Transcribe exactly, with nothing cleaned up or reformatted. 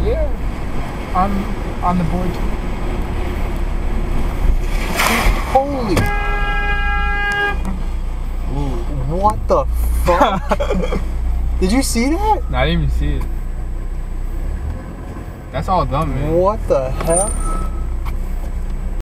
Yeah. On on the board. Holy. What the fuck? Did you see that? I didn't even see it. That's all dumb, man. What the hell?